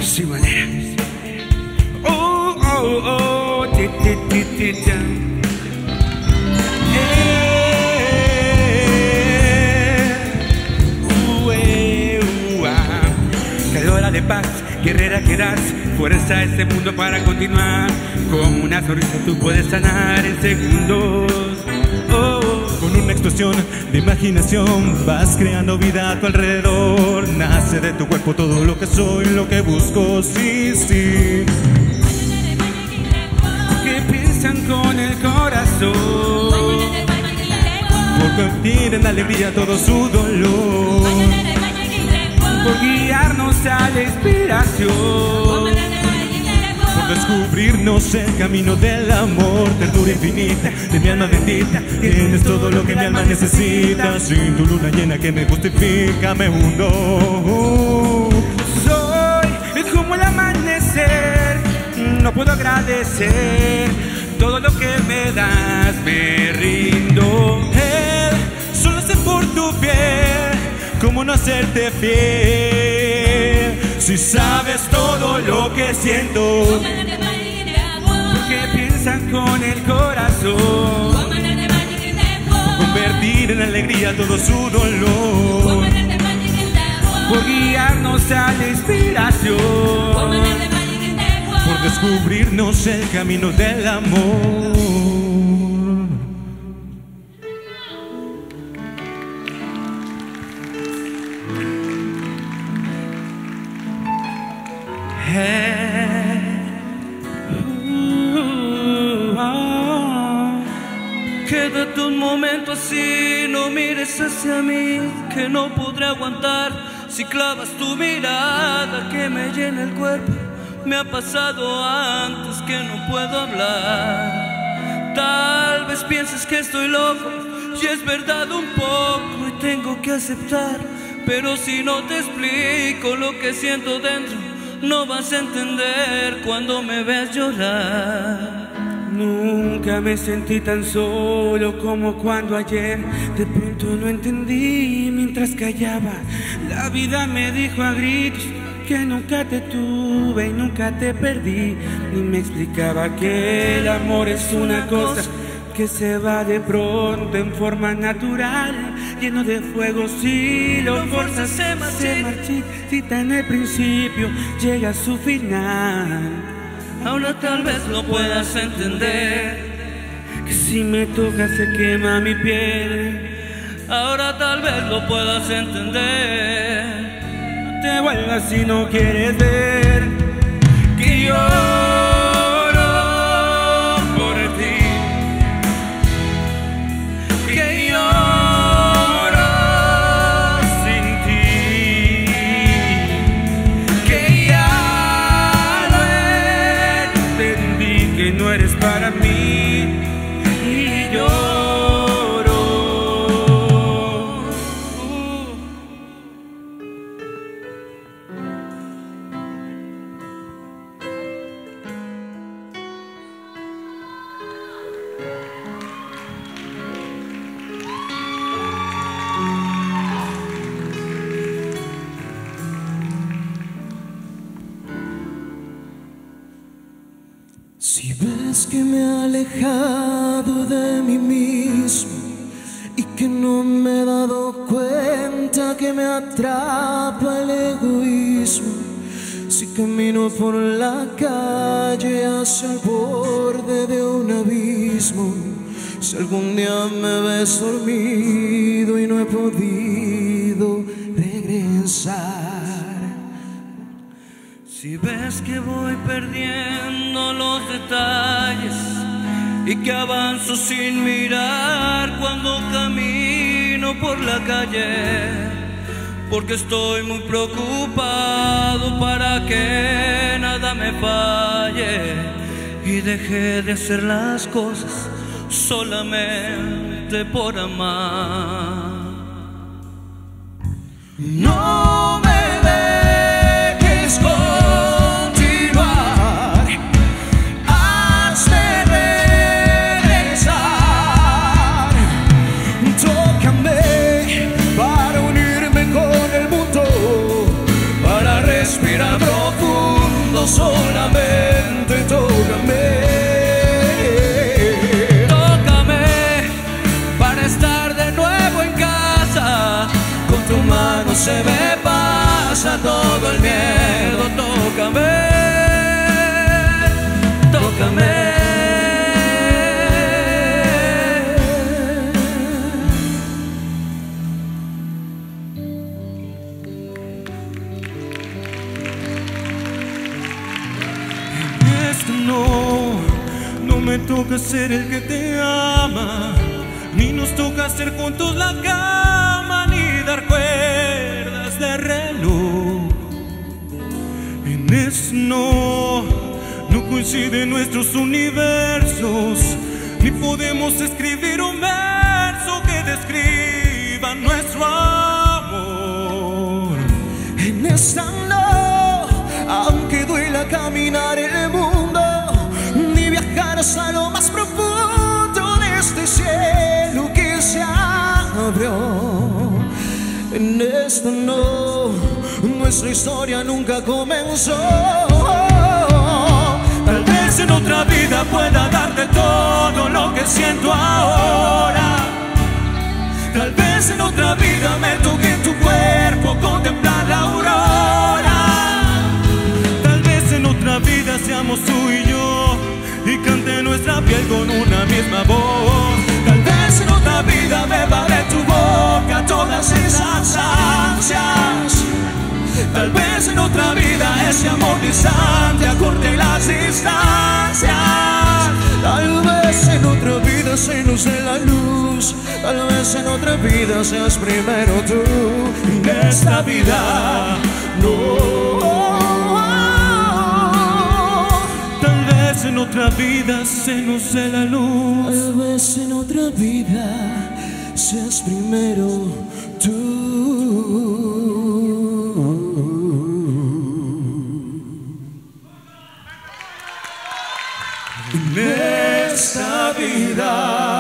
Sin manera. Oh, oh, oh, ti, ti, ti, ti, ti. Creadora de paz, guerrera que das fuerza a este mundo para continuar. Con una sonrisa tú puedes sanar en segundos. Oh. Con una explosión de imaginación vas creando vida a tu alrededor. Nace de tu cuerpo todo lo que soy, lo que busco, sí, sí. ¿Qué piensan con el corazón? Por convertir en alegría todo su dolor. Por guiarnos a la inspiración. Por descubrirnos el camino del amor. Ternura infinita de mi alma bendita. Tienes todo lo que mi alma necesita. Sin tu luna llena que me justifica me hundo. Soy como el amanecer. No puedo agradecer todo lo que me das. Me rindo. Solo sé por tu piel cómo no hacerte fiel. Si sabes todo lo que siento. ¿Qué piensan con el corazón? Convertir en alegría todo su dolor. Por guiarnos a la inspiración. Por descubrirnos el camino del amor. Quédate un momento así, no mires hacia mí, que no podré aguantar si clavas tu mirada que me llena el cuerpo. Me ha pasado antes que no puedo hablar. Tal vez pienses que estoy loco, y es verdad un poco, y tengo que aceptar. Pero si no te explico lo que siento dentro, no vas a entender cuando me veas llorar. Nunca me sentí tan solo como cuando ayer de pronto no entendí mientras callaba. La vida me dijo a gritos que nunca te tuve y nunca te perdí. Y me explicaba que el amor es una cosa que se va de pronto en forma natural, lleno de fuego. Si lo forzas se marchita en el principio, llega a su final. Ahora tal vez lo puedas entender, que si me toca se quema mi piel. ahora tal vez lo puedas entender. No te vuelvas si no quieres ver que lloro por ti, que lloro sin ti, que ya lo entendí que no eres para mí y lloro. Si ves que me he alejado de mí mismo y que no me he dado cuenta que me atrapa el egoísmo, si camino por la calle hacia el borde de un abismo, si algún día me ves dormido y no he podido regresar, si ves que voy perdiendo los detalles y que avanzo sin mirar cuando camino por la calle, porque estoy muy preocupado para que nada me falle y dejé de hacer las cosas solamente por amar. no me dejes continuar, hazme regresar, tócame para unirme con el mundo, para respirar profundo. toca ser el que te ama, ni nos toca hacer juntos la cama, ni dar cuerdas de reloj. En eso no coinciden nuestros universos, ni podemos escribir un verso que describa nuestro amor. En esta no, aunque duela caminar el mundo, ni viajar hasta lo más profundo de este cielo que se abrió. En esta no, nuestra historia nunca comenzó. Tal vez en otra vida pueda darte todo lo que siento ahora. Tal vez en otra vida me toque en tu cuerpo contemplar la aurora. Tal vez en otra vida seamos tú y yo y cante nuestra piel con una misma voz. Tal vez en otra vida beba de tu boca todas esas ansias. Tal vez en otra vida ese amor distante acorte las distancias. Tal vez en otra vida se nos dé la luz. Tal vez en otra vida seas primero tú. En esta vida no. Tal vez en otra vida se nos dé la luz. Tal vez en otra vida seas primero tú. En esta vida